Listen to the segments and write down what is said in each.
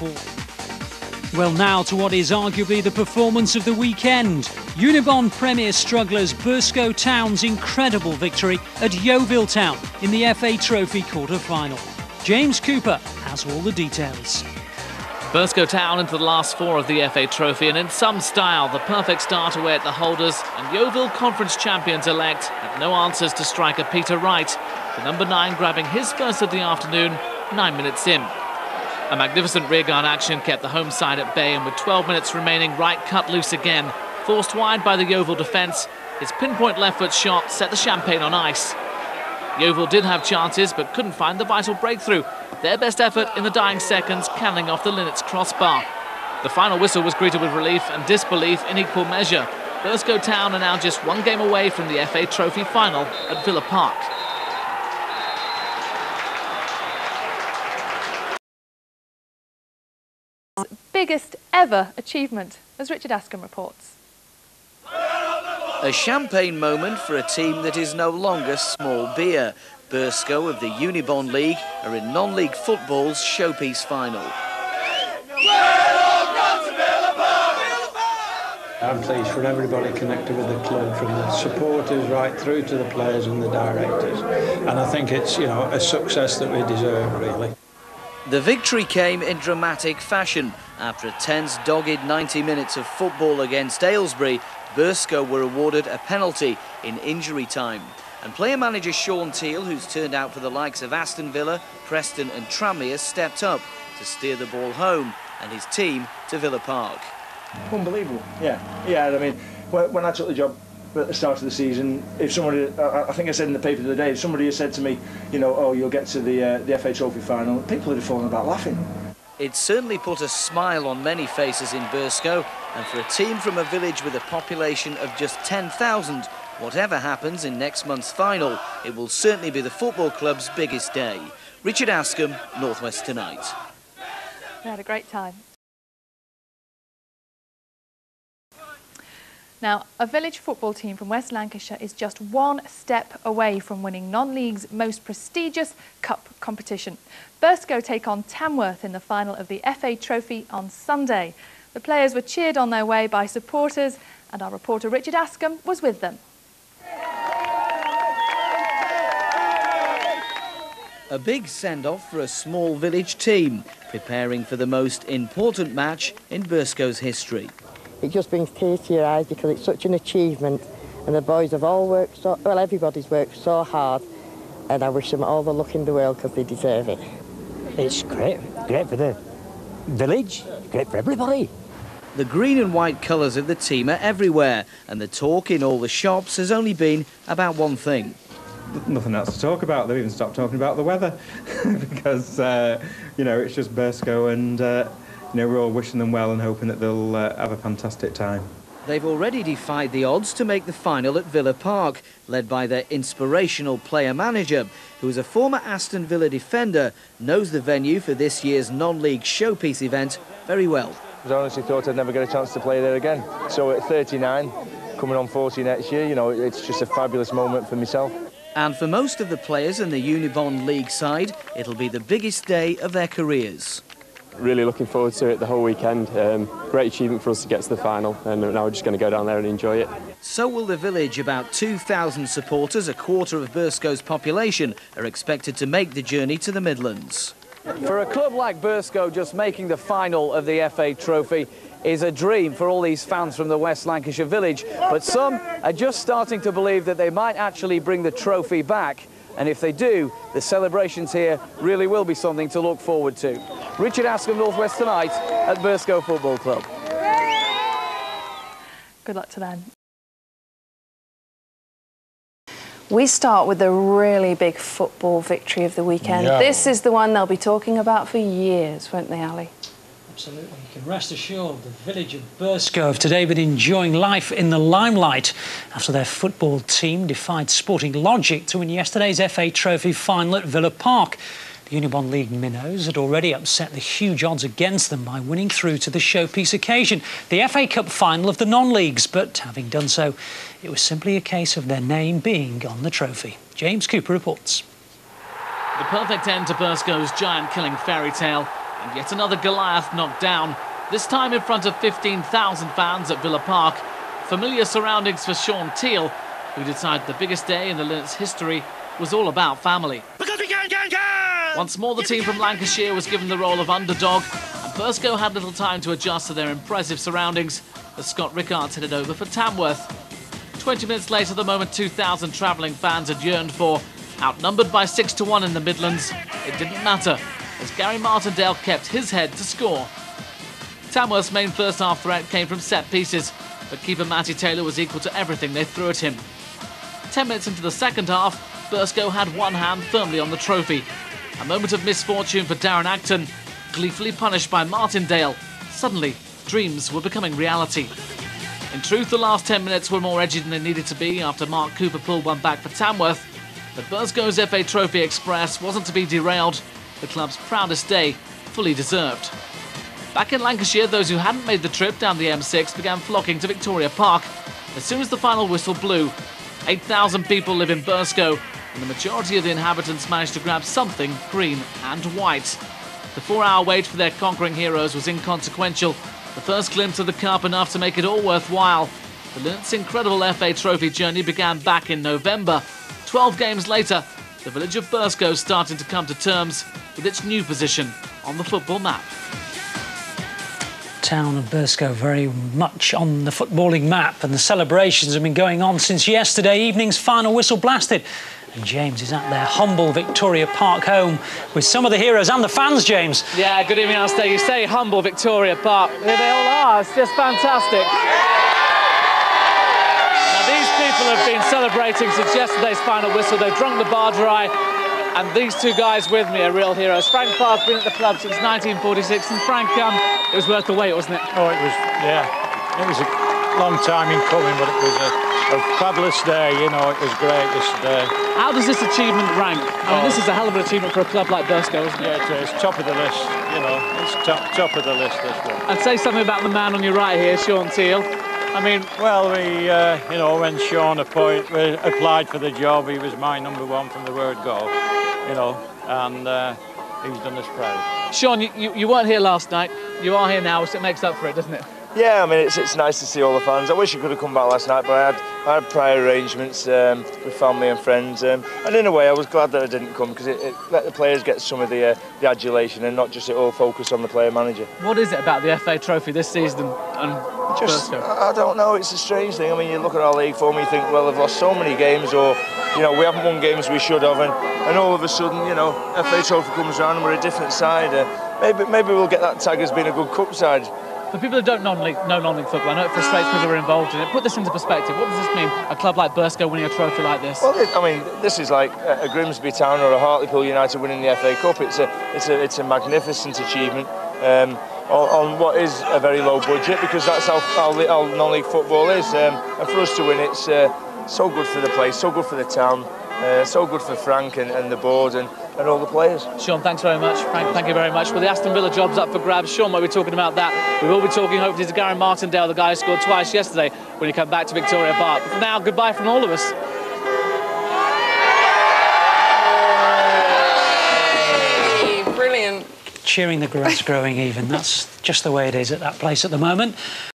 fall. Well, now to what is arguably the performance of the weekend. Unibond Premier strugglers Burscough Town's incredible victory at Yeovil Town in the FA Trophy quarter-final. James Cooper has all the details. Burscough Town into the last four of the FA Trophy, and in some style, the perfect start away at the holders, and Yeovil Conference champions-elect had no answers to striker Peter Wright, the number 9 grabbing his first of the afternoon 9 minutes in. A magnificent rearguard action kept the home side at bay, and with 12 minutes remaining, Wright cut loose again. Forced wide by the Yeovil defence, his pinpoint left-foot shot set the champagne on ice. Yeovil did have chances, but couldn't find the vital breakthrough. Their best effort in the dying seconds, cannon off the Linnets crossbar. The final whistle was greeted with relief and disbelief in equal measure. Burscough Town are now just one game away from the FA Trophy final at Villa Park. Biggest ever achievement, as Richard Askham reports. A champagne moment for a team that is no longer small beer. Burscough of the Unibond League are in non-league football's showpiece final. I'm pleased for everybody connected with the club, from the supporters right through to the players and the directors. And I think it's, you know, a success that we deserve, really. The victory came in dramatic fashion. After a tense, dogged 90 minutes of football against Aylesbury, Burscough were awarded a penalty in injury time. And player manager Sean Teal, who's turned out for the likes of Aston Villa, Preston and Tranmere, stepped up to steer the ball home and his team to Villa Park. Unbelievable, yeah. I mean, when I took the job at the start of the season, if somebody, I think I said in the paper the other day, if somebody had said to me, you know, oh, you'll get to the FA Trophy final, people would have fallen about laughing. It certainly put a smile on many faces in Burscough, and for a team from a village with a population of just 10,000, whatever happens in next month's final, it will certainly be the football club's biggest day. Richard Askham, North West Tonight. We had a great time. Now, a village football team from West Lancashire is just one step away from winning non-league's most prestigious cup competition. Burscough take on Tamworth in the final of the FA Trophy on Sunday. The players were cheered on their way by supporters, and our reporter Richard Askham was with them. A big send-off for a small village team, preparing for the most important match in Burscough's history. It just brings tears to your eyes because it's such an achievement, and the boys have all worked so, well, everybody's worked so hard, and I wish them all the luck in the world because they deserve it. It's great for the village, great for everybody. The green and white colours of the team are everywhere, and the talk in all the shops has only been about one thing. Nothing else to talk about. They've even stopped talking about the weather because, you know, it's just Burscough, and you know, we're all wishing them well and hoping that they'll have a fantastic time. They've already defied the odds to make the final at Villa Park, led by their inspirational player-manager, who is a former Aston Villa defender, knows the venue for this year's non-league showpiece event very well. I honestly thought I'd never get a chance to play there again. So at 39, coming on 40 next year, you know, it's just a fabulous moment for myself. And for most of the players in the Unibond League side, it'll be the biggest day of their careers. Really looking forward to it the whole weekend. Great achievement for us to get to the final, and now we're just going to go down there and enjoy it. So will the village. About 2,000 supporters, a quarter of Burscough's population, are expected to make the journey to the Midlands. For a club like Burscough, just making the final of the FA Trophy is a dream for all these fans from the West Lancashire village, but some are just starting to believe that they might actually bring the trophy back. And if they do, the celebrations here really will be something to look forward to. Richard Askham, North West Tonight at Burscough Football Club. Good luck to them. We start with the really big football victory of the weekend. Yeah. This is the one they'll be talking about for years, won't they, Ali? Absolutely. You can rest assured the village of Burscough have today been enjoying life in the limelight after their football team defied sporting logic to win yesterday's FA Trophy final at Villa Park. The Unibond League minnows had already upset the huge odds against them by winning through to the showpiece occasion, the FA Cup final of the non-leagues, but having done so, it was simply a case of their name being on the trophy. James Cooper reports. The perfect end to Burscough's giant-killing fairy tale. And yet another Goliath knocked down, this time in front of 15,000 fans at Villa Park. Familiar surroundings for Sean Teal, who decided the biggest day in the Linnets' history was all about family. Because we can! Once more the team from Lancashire was given the role of underdog, and Burscough had little time to adjust to their impressive surroundings as Scott Rickards headed over for Tamworth. 20 minutes later, the moment 2,000 travelling fans had yearned for. Outnumbered by 6-1 in the Midlands, it didn't matter, as Gary Martindale kept his head to score. Tamworth's main first-half threat came from set pieces, but keeper Matty Taylor was equal to everything they threw at him. 10 minutes into the second half, Burscough had one hand firmly on the trophy. A moment of misfortune for Darren Acton, gleefully punished by Martindale. Suddenly, dreams were becoming reality. In truth, the last 10 minutes were more edgy than they needed to be after Mark Cooper pulled one back for Tamworth. But Burscough's FA Trophy Express wasn't to be derailed. The club's proudest day, fully deserved. Back in Lancashire, those who hadn't made the trip down the M6 began flocking to Victoria Park. As soon as the final whistle blew, 8,000 people live in Burscough, and the majority of the inhabitants managed to grab something green and white. The 4-hour wait for their conquering heroes was inconsequential. The first glimpse of the cup enough to make it all worthwhile. The Linnets' incredible FA Trophy journey began back in November. 12 games later, the village of Burscough started to come to terms with its new position on the football map. Town of Burscough very much on the footballing map, and the celebrations have been going on since yesterday evening's final whistle blasted. And James is at their humble Victoria Park home with some of the heroes and the fans, James. Yeah, good evening, Alistair. You say humble Victoria Park. Here they all are. It's just fantastic. Now, these people have been celebrating since yesterday's final whistle. They've drunk the bar dry. And these two guys with me are real heroes. Frank Park's been at the club since 1946. And Frank, it was worth the wait, wasn't it? Oh, it was, yeah. It was a long time in coming, but it was a fabulous day, you know. It was great yesterday. How does this achievement rank? I mean, this is a hell of an achievement for a club like Burscough, isn't it? Yeah, it is. Top of the list, you know. It's top of the list, this one. And say something about the man on your right here, Sean Teal. I mean... Well, we, you know, when Sean applied for the job, he was my #1 from the word go, you know, and he's done us proud. Sean, you weren't here last night. You are here now, so it makes up for it, doesn't it? Yeah, I mean, it's nice to see all the fans. I wish I could have come back last night, but I had prior arrangements with family and friends, and in a way I was glad that I didn't come, because it let the players get some of the adulation and not just it all focus on the player manager. What is it about the FA Trophy this season and Burscough? I don't know, it's a strange thing. I mean, you look at our league form, you think, well, they've lost so many games, or, you know, we haven't won games we should have, and all of a sudden, you know, FA Trophy comes around and we're a different side. Maybe we'll get that tag as being a good cup side. For people who don't know non-league football, I know it frustrates people who are involved in it. Put this into perspective. What does this mean, a club like Burscough winning a trophy like this? Well, I mean, this is like a Grimsby Town or a Hartlepool United winning the FA Cup. It's a magnificent achievement on what is a very low budget, because that's how non-league football is. And for us to win, it's so good for the place, so good for the town, so good for Frank and the board and all the players. Sean, thanks very much. Frank, thank you very much. Well, the Aston Villa job's up for grabs. Sean might be talking about that. We will be talking hopefully to Gary Martindale, the guy who scored twice yesterday when he came back to Victoria Park. But for now, goodbye from all of us. Hey, brilliant. Cheering the grass growing even. That's just the way it is at that place at the moment.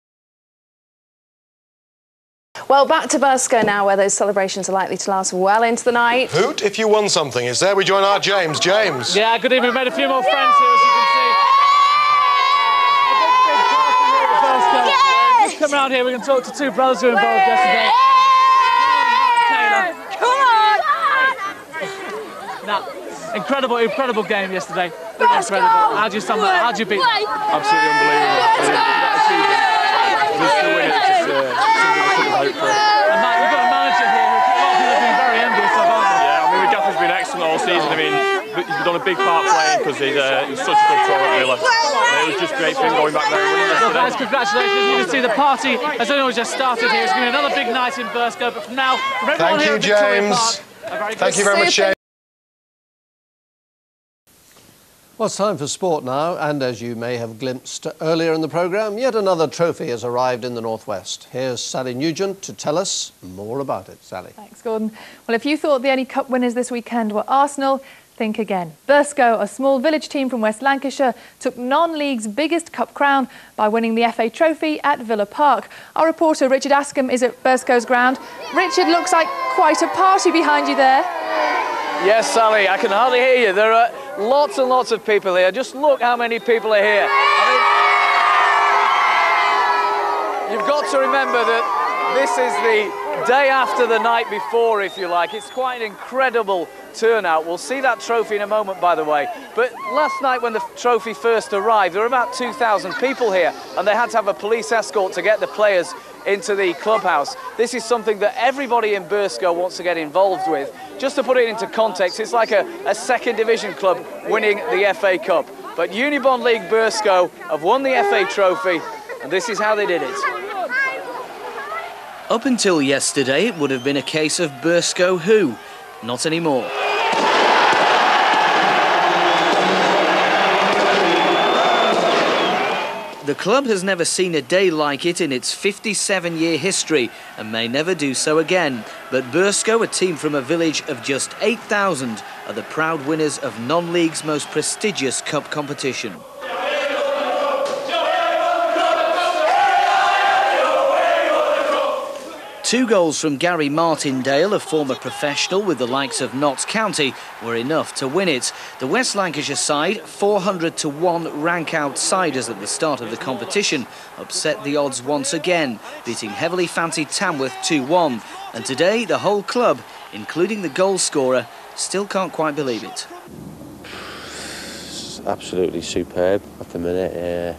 Well, back to Burscough now, where those celebrations are likely to last well into the night. Hoot if you won something. Is there? We join our James. James. Yeah, good evening. We've made a few more friends here, as you can see. A big party here at Burscough. Just come around here. We can talk to two brothers who were involved yesterday. Taylor. Come on! Now, incredible game yesterday. Incredible. How do you sum that? How do you beat them? Absolutely unbelievable. Just to win it, just something we couldn't hope for. And Matt, we've got a manager here who a lot of people have been very envious of, aren't they? Yeah, I mean, Gaffer's been excellent all season. I mean, he's done a big part playing because he's such a good pro at Villa. It was just great for him going back there and winning yesterday. Well, guys, congratulations. You can see the party has only just started here. It's going to be another big night in Burscough. But from now, from everyone here at Victoria Park, Thank you very much, James. Well, it's time for sport now, and as you may have glimpsed earlier in the programme, yet another trophy has arrived in the Northwest. Here's Sally Nugent to tell us more about it. Sally. Thanks, Gordon. Well, if you thought the only cup winners this weekend were Arsenal, think again. Burscough, a small village team from West Lancashire, took non-league's biggest cup crown by winning the FA Trophy at Villa Park. Our reporter Richard Askham is at Burscough's ground. Richard, looks like quite a party behind you there. Yes, Sally, I can hardly hear you. There are lots and lots of people here. Just look how many people are here. I mean, you've got to remember that this is the day after the night before, if you like. It's quite an incredible turnout. We'll see that trophy in a moment, by the way. But last night when the trophy first arrived, there were about 2,000 people here, and they had to have a police escort to get the players into the clubhouse. This is something that everybody in Burscough wants to get involved with. Just to put it into context, it's like a second division club winning the FA Cup. But Unibond League Burscough have won the FA Trophy, and this is how they did it. Up until yesterday, it would have been a case of Burscough who? Not anymore. The club has never seen a day like it in its 57-year history and may never do so again. But Burscough, a team from a village of just 8,000, are the proud winners of non-league's most prestigious cup competition. Two goals from Gary Martindale, a former professional with the likes of Notts County, were enough to win it. The West Lancashire side, 400-1 rank outsiders at the start of the competition, upset the odds once again, beating heavily fancied Tamworth 2-1. And today, the whole club, including the goal scorer, still can't quite believe it. It's absolutely superb at the minute.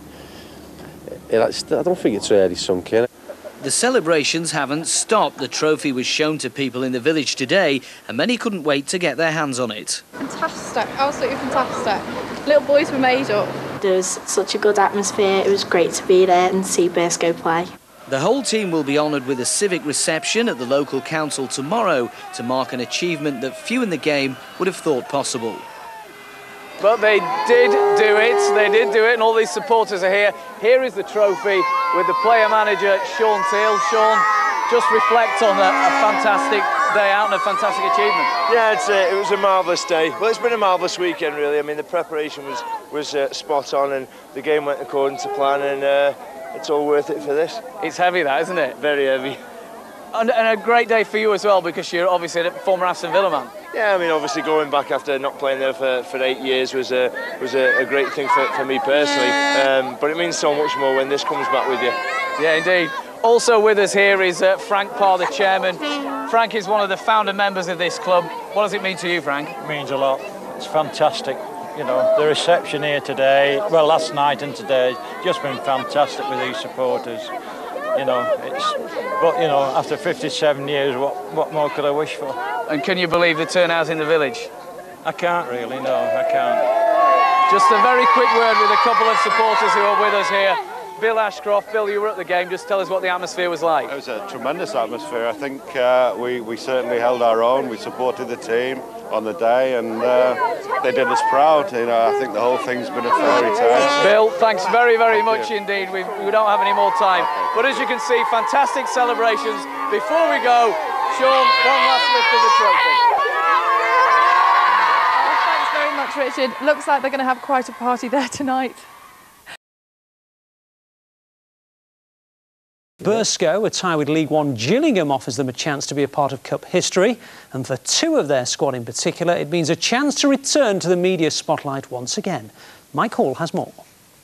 I don't think it's really sunk in. The celebrations haven't stopped. The trophy was shown to people in the village today, and many couldn't wait to get their hands on it. Fantastic, absolutely fantastic. Little boys were made up. There was such a good atmosphere. It was great to be there and see Burscough play. The whole team will be honoured with a civic reception at the local council tomorrow to mark an achievement that few in the game would have thought possible. But they did do it, and all these supporters are here. Here is the trophy with the player-manager, Sean Teal. Sean, just reflect on a fantastic day out and a fantastic achievement. Yeah, it was a marvellous day. Well, it's been a marvellous weekend, really. I mean, the preparation was spot on, and the game went according to plan, and it's all worth it for this. It's heavy, that, isn't it? Very heavy. And a great day for you as well, because you're obviously a former Aston Villa man. Yeah, I mean, obviously going back after not playing there for 8 years was a great thing for me personally. But it means so much more when this comes back with you. Yeah, indeed. Also with us here is Frank Parr, the chairman. Frank is one of the founder members of this club. What does it mean to you, Frank? It means a lot. It's fantastic. You know, the reception here today, well, last night and today, just been fantastic with these supporters. You know, but you know, after 57 years, what more could I wish for? And can you believe the turnout in the village? I can't really, no, I can't. Just a very quick word with a couple of supporters who are with us here. Bill Ashcroft, Bill, you were at the game, just tell us what the atmosphere was like. It was a tremendous atmosphere. I think we certainly held our own. We supported the team on the day, and they did us proud. You know, I think the whole thing's been a fairy tale. Bill, thanks very, very much indeed. We don't have any more time. But as you can see, fantastic celebrations. Before we go, Sean, one last lift of the trophy. Thanks very much, Richard. Looks like they're going to have quite a party there tonight. Burscough, a tie with League One Gillingham, offers them a chance to be a part of Cup history, and for two of their squad in particular, it means a chance to return to the media spotlight once again. Mike Hall has more.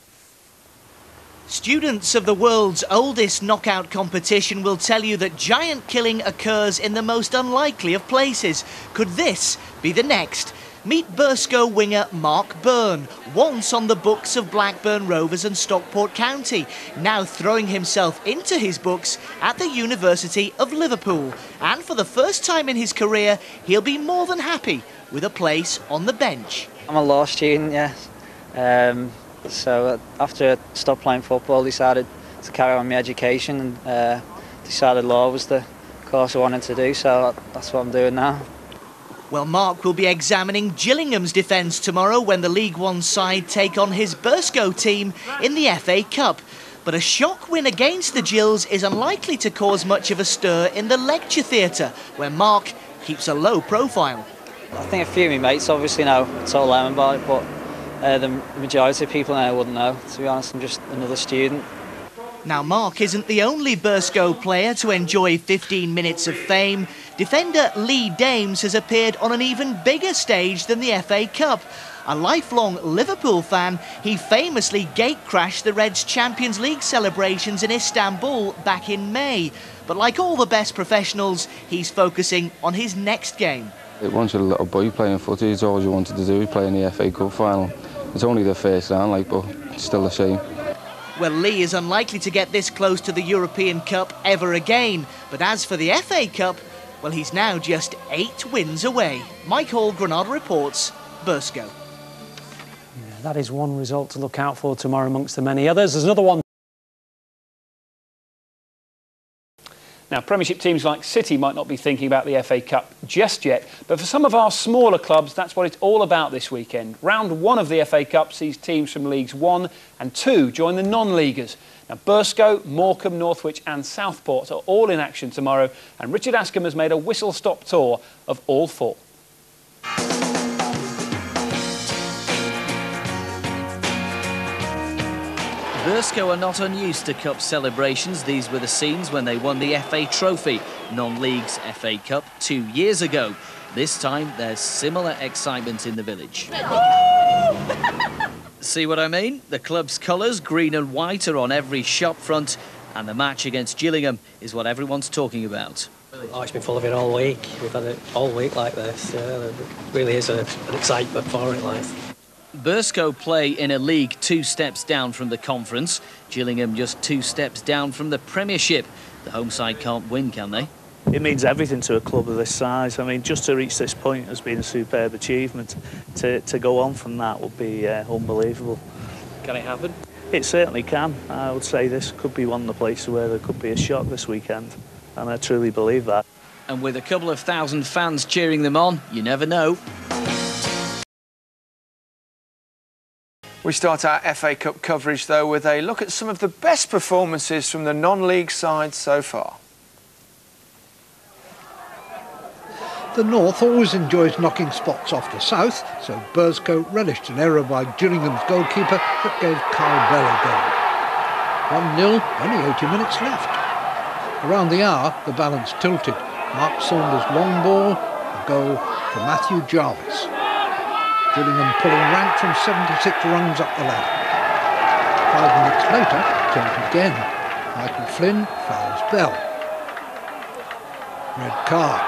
Students of the world's oldest knockout competition will tell you that giant killing occurs in the most unlikely of places. Could this be the next? Meet Burscough winger Mark Byrne, once on the books of Blackburn Rovers and Stockport County, now throwing himself into his books at the University of Liverpool. And for the first time in his career, he'll be more than happy with a place on the bench. I'm a law student, yes. So after I stopped playing football, decided to carry on my education and decided law was the course I wanted to do, so that's what I'm doing now. Well, Mark will be examining Gillingham's defence tomorrow when the League One side take on his Burscough team in the FA Cup. But a shock win against the Gills is unlikely to cause much of a stir in the lecture theatre, where Mark keeps a low profile. I think a few of my mates obviously know, told them about it, but the majority of people now wouldn't know. To be honest, I'm just another student. Now, Mark isn't the only Burscough player to enjoy 15 minutes of fame. Defender Lee Dames has appeared on an even bigger stage than the FA Cup. A lifelong Liverpool fan, he famously gate-crashed the Reds' Champions League celebrations in Istanbul back in May. But like all the best professionals, he's focusing on his next game. Once you're a little boy playing footy, it's all you wanted to do, play in the FA Cup final. It's only the first round, but it's still the same. Well, Lee is unlikely to get this close to the European Cup ever again. But as for the FA Cup, well, he's now just 8 wins away. Mike Hall, Granada reports, Burscough. Yeah, that is one result to look out for tomorrow amongst the many others. There's another one. Now, Premiership teams like City might not be thinking about the FA Cup just yet, but for some of our smaller clubs, that's what it's all about this weekend. Round 1 of the FA Cup sees teams from Leagues 1 and 2 join the non-leaguers. Now, Burscough, Morecambe, Northwich and Southport are all in action tomorrow, and Richard Askham has made a whistle-stop tour of all 4. Burscough are not unused to cup celebrations. These were the scenes when they won the FA Trophy, non-leagues FA Cup 2 years ago. This time there's similar excitement in the village. See what I mean? The club's colours, green and white, are on every shop front, and the match against Gillingham is what everyone's talking about. Oh, it's been full of it all week. We've had it all week like this. There really is an excitement for it. Like. Burscough play in a league 2 steps down from the conference. Gillingham just 2 steps down from the Premiership. The home side can't win, can they? It means everything to a club of this size. I mean, just to reach this point has been a superb achievement. To go on from that would be unbelievable. Can it happen? It certainly can. I would say this could be one of the places where there could be a shock this weekend, and I truly believe that. And with a couple of thousand fans cheering them on, you never know. We start our FA Cup coverage, though, with a look at some of the best performances from the non-league sides so far. The North always enjoys knocking spots off the South, so Burscough relished an error by Gillingham's goalkeeper that gave Carl Bell a goal. 1-0, only 80 minutes left. Around the hour, the balance tilted. Mark Saunders' long ball, a goal for Matthew Jarvis. Gillingham pulling rank from 76 rungs up the ladder. 5 minutes later, tilt again. Michael Flynn fouls Bell. Red card.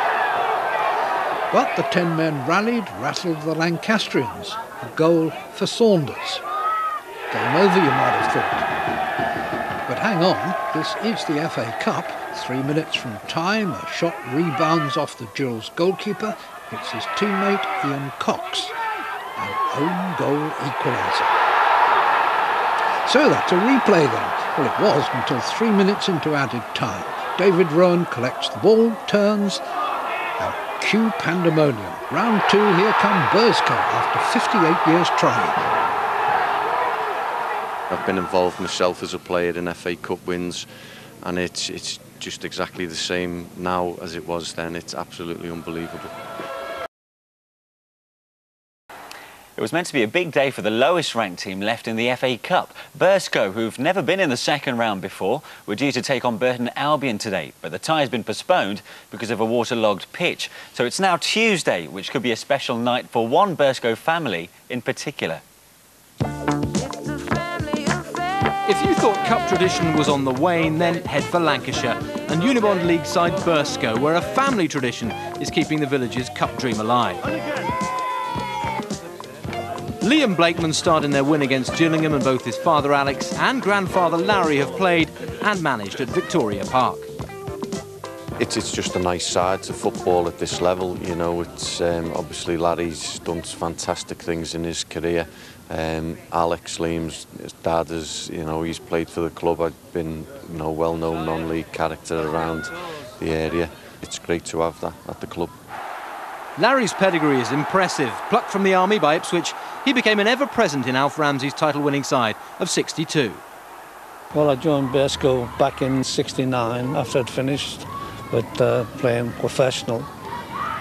But the 10 men rallied, rattled the Lancastrians. A goal for Saunders. Game over, you might have thought. But hang on, this is the FA Cup. 3 minutes from time, a shot rebounds off the Gills goalkeeper. It's his teammate Ian Cox, an own goal equaliser. So that's a replay then. Well, it was until 3 minutes into added time. David Rowan collects the ball, turns, and cue pandemonium. Round 2, here come Burscough after 58 years trying. I've been involved myself as a player in FA Cup wins, and it's just exactly the same now as it was then. It's absolutely unbelievable. It was meant to be a big day for the lowest ranked team left in the FA Cup. Burscough, who've never been in the second round before, were due to take on Burton Albion today, but the tie has been postponed because of a waterlogged pitch. So it's now Tuesday, which could be a special night for one Burscough family in particular. If you thought cup tradition was on the wane, then head for Lancashire and Unibond League side Burscough, where a family tradition is keeping the village's cup dream alive. Liam Blakeman starred in their win against Gillingham, and both his father Alex and grandfather Larry have played and managed at Victoria Park. It's just a nice side to football at this level, you know. It's obviously Larry's done fantastic things in his career. Alex, Liam's his dad, is, you know, he's played for the club. I've been, you know, well-known non-league character around the area. It's great to have that at the club. Larry's pedigree is impressive. Plucked from the army by Ipswich, he became an ever-present in Alf Ramsey's title-winning side of '62. Well, I joined Burscough back in '69 after I'd finished with playing professional.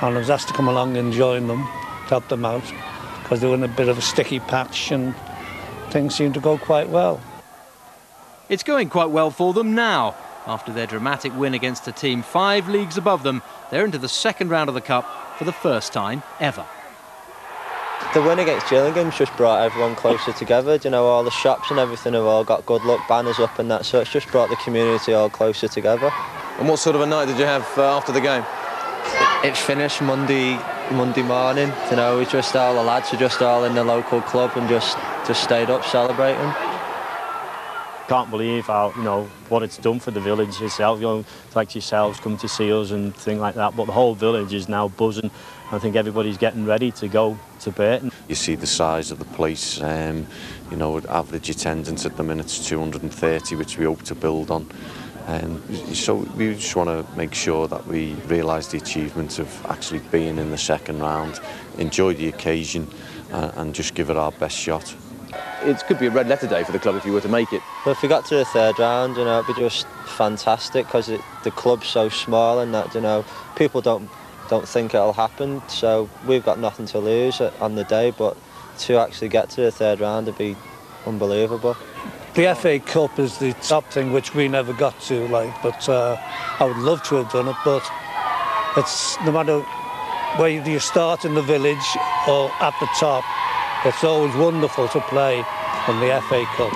and I was asked to come along and join them, to help them out, because they were in a bit of a sticky patch and things seemed to go quite well. It's going quite well for them now. After their dramatic win against a team 5 leagues above them, they're into the second round of the Cup for the first time ever. The win against Gillingham's just brought everyone closer together. You know, all the shops and everything have all got good luck banners up and that, so it's just brought the community all closer together. And what sort of a night did you have after the game? It finished Monday morning. You know, we just all the lads are just all in the local club and just stayed up celebrating. Can't believe how, you know, what it's done for the village itself. You know, like yourselves come to see us and things like that, but the whole village is now buzzing. I think everybody's getting ready to go to Burton. You see the size of the place, you know, average attendance at the minute's 230, which we hope to build on. So we just want to make sure that we realise the achievement of actually being in the second round, enjoy the occasion and just give it our best shot. It could be a red letter day for the club if you were to make it. But if we got to the third round, you know, it'd be just fantastic, because the club's so small and that, you know, people don't think it'll happen, so we've got nothing to lose on the day, but to actually get to the third round would be unbelievable. The FA Cup is the top thing which we never got to, like, but I would love to have done it, but it's no matter where you start in the village or at the top, it's always wonderful to play in the FA Cup.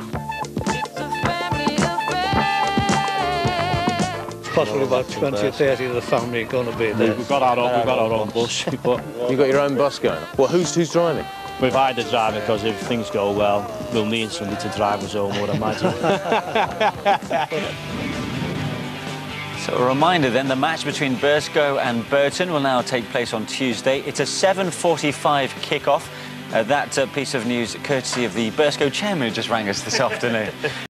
Possibly about 20 or 30 of the family are going to be there. We've got our own bus. But you've got your own bus going? Well, who's driving? We've hired a driver because if things go well, we'll need somebody to drive us home, I would imagine. So a reminder then, the match between Burscough and Burton will now take place on Tuesday. It's a 7:45 kick-off. That piece of news courtesy of the Burscough chairman who just rang us this afternoon.